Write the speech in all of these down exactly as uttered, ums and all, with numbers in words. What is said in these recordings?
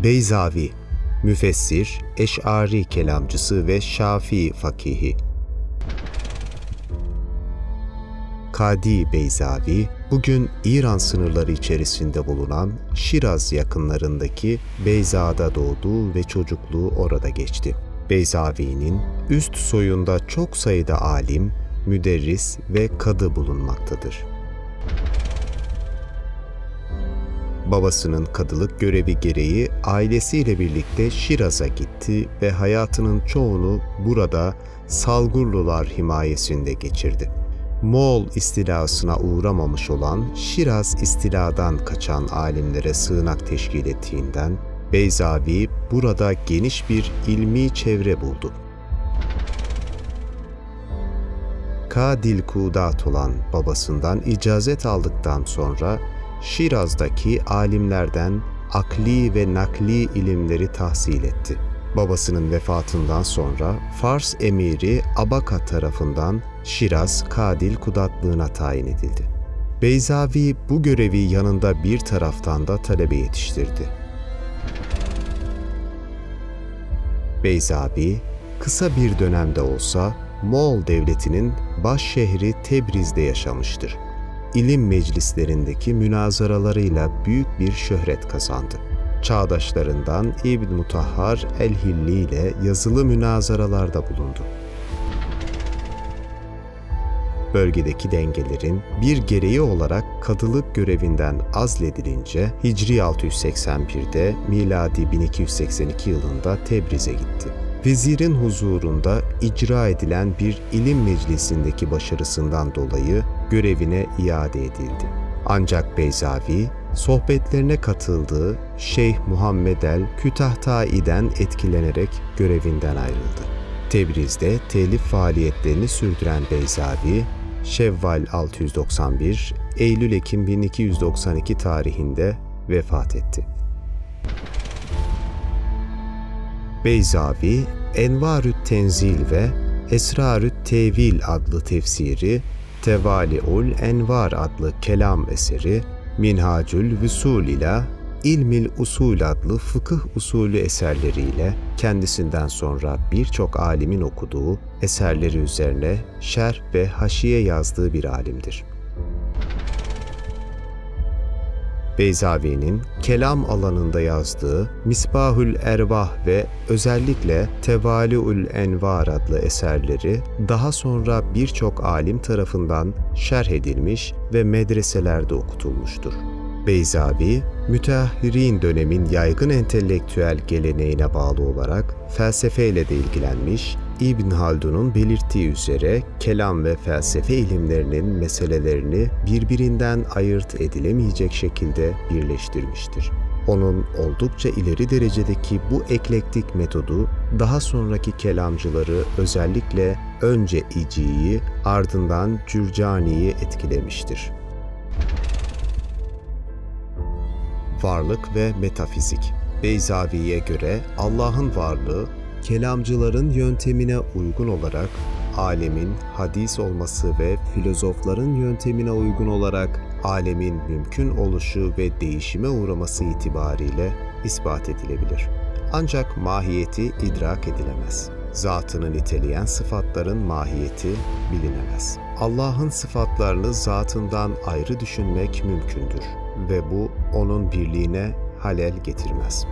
Beyzavi, müfessir, Eş'ari kelamcısı ve Şafii fakihi. Kadi Beyzavi, bugün İran sınırları içerisinde bulunan Şiraz yakınlarındaki Beyza'da doğdu ve çocukluğu orada geçti. Beyzavi'nin üst soyunda çok sayıda alim, müderris ve kadı bulunmaktadır. Babasının kadılık görevi gereği ailesiyle birlikte Şiraz'a gitti ve hayatının çoğunu burada Salgurlular himayesinde geçirdi. Moğol istilasına uğramamış olan Şiraz istiladan kaçan alimlere sığınak teşkil ettiğinden Beyzavi burada geniş bir ilmi çevre buldu. Kadil Kudat olan babasından icazet aldıktan sonra Şiraz'daki alimlerden akli ve nakli ilimleri tahsil etti. Babasının vefatından sonra Fars emiri Abaka tarafından Şiraz Kadil Kudatlığına tayin edildi. Beyzavi bu görevi yanında bir taraftan da talebe yetiştirdi. Beyzavi, kısa bir dönemde olsa Moğol devletinin baş şehri Tebriz'de yaşamıştır. İlim meclislerindeki münazaralarıyla büyük bir şöhret kazandı. Çağdaşlarından İbn Mutahhar el-Hilli ile yazılı münazaralarda bulundu. Bölgedeki dengelerin bir gereği olarak kadılık görevinden azledilince Hicri altı yüz seksen birde miladi bin iki yüz seksen iki yılında Tebriz'e gitti. Vezirin huzurunda icra edilen bir ilim meclisindeki başarısından dolayı görevine iade edildi. Ancak Beyzavi, sohbetlerine katıldığı Şeyh Muhammed el-Kütahtai'den etkilenerek görevinden ayrıldı. Tebriz'de telif faaliyetlerini sürdüren Beyzavi, Şevval altı yüz doksan bir, Eylül-Ekim bin iki yüz doksan iki tarihinde vefat etti. Beyzavi, Envarü't Tenzil ve Esrarü't Tevil adlı tefsiri, Tevali'ul Envar adlı kelam eseri, Minhacül Vüsul ile İlmil Usul adlı fıkıh usulü eserleriyle kendisinden sonra birçok alimin okuduğu eserleri üzerine şerh ve haşiye yazdığı bir alimdir. Beyzavi'nin kelam alanında yazdığı Misbahül Ervah ve özellikle Tevali'ül Envar adlı eserleri daha sonra birçok alim tarafından şerh edilmiş ve medreselerde okutulmuştur. Beyzavi, müteahhirin dönemin yaygın entelektüel geleneğine bağlı olarak felsefeyle de ilgilenmiş, İbn Haldun'un belirttiği üzere kelam ve felsefe ilimlerinin meselelerini birbirinden ayırt edilemeyecek şekilde birleştirmiştir. Onun oldukça ileri derecedeki bu eklektik metodu daha sonraki kelamcıları özellikle önce İci'yi ardından Cürcani'yi etkilemiştir. Varlık ve metafizik. Beyzavi'ye göre Allah'ın varlığı, kelamcıların yöntemine uygun olarak alemin hadis olması ve filozofların yöntemine uygun olarak alemin mümkün oluşu ve değişime uğraması itibariyle ispat edilebilir. Ancak mahiyeti idrak edilemez. Zatını niteleyen sıfatların mahiyeti bilinemez. Allah'ın sıfatlarını zatından ayrı düşünmek mümkündür ve bu onun birliğine halel getirmez.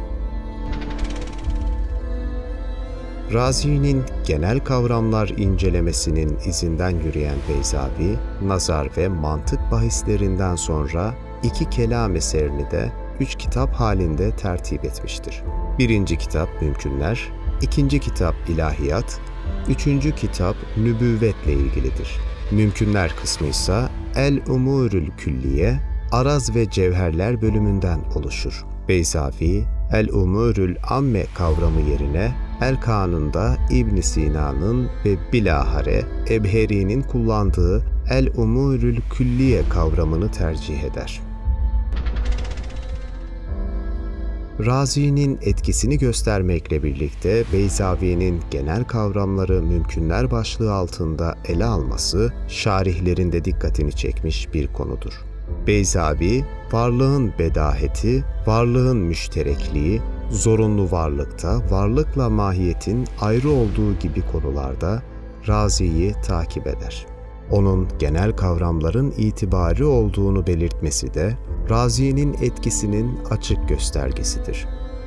Razi'nin genel kavramlar incelemesinin izinden yürüyen Beyzavi, nazar ve mantık bahislerinden sonra iki kelam eserini de üç kitap halinde tertip etmiştir. Birinci kitap Mümkünler, ikinci kitap İlahiyat, üçüncü kitap Nübüvvetle ilgilidir. Mümkünler kısmı ise El-Umurül Külliye, Araz ve Cevherler bölümünden oluşur. Beyzavi, El-Umurül Amme kavramı yerine El-Kanun'da İbn Sina'nın ve bilahare Ebheri'nin kullandığı El-Umurül Külliye kavramını tercih eder. Razi'nin etkisini göstermekle birlikte Beyzavi'nin genel kavramları mümkünler başlığı altında ele alması şarihlerin de dikkatini çekmiş bir konudur. Beyzavi, varlığın bedaheti, varlığın müşterekliği, Zorunlu varlıkta, varlıkla mahiyetin ayrı olduğu gibi konularda Razi'yi takip eder. Onun genel kavramların itibari olduğunu belirtmesi de Razi'nin etkisinin açık göstergesidir.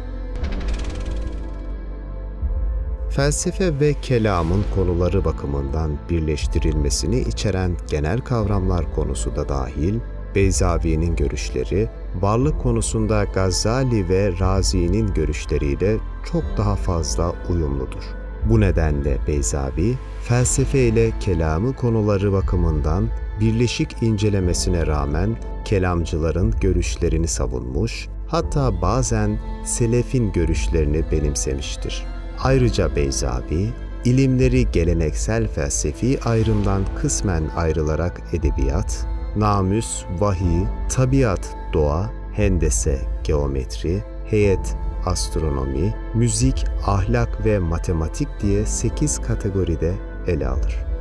Felsefe ve kelamın konuları bakımından birleştirilmesini içeren genel kavramlar konusu da dahil, Beyzavi'nin görüşleri, varlık konusunda Gazali ve Razi'nin görüşleriyle çok daha fazla uyumludur. Bu nedenle Beyzavi, felsefe ile kelamı konuları bakımından birleşik incelemesine rağmen kelamcıların görüşlerini savunmuş, hatta bazen selefin görüşlerini benimsemiştir. Ayrıca Beyzavi, ilimleri geleneksel felsefi ayrımdan kısmen ayrılarak edebiyat, namüs, vahiy, tabiat, doğa, hendese, geometri, heyet, astronomi, müzik, ahlak ve matematik diye sekiz kategoride ele alır.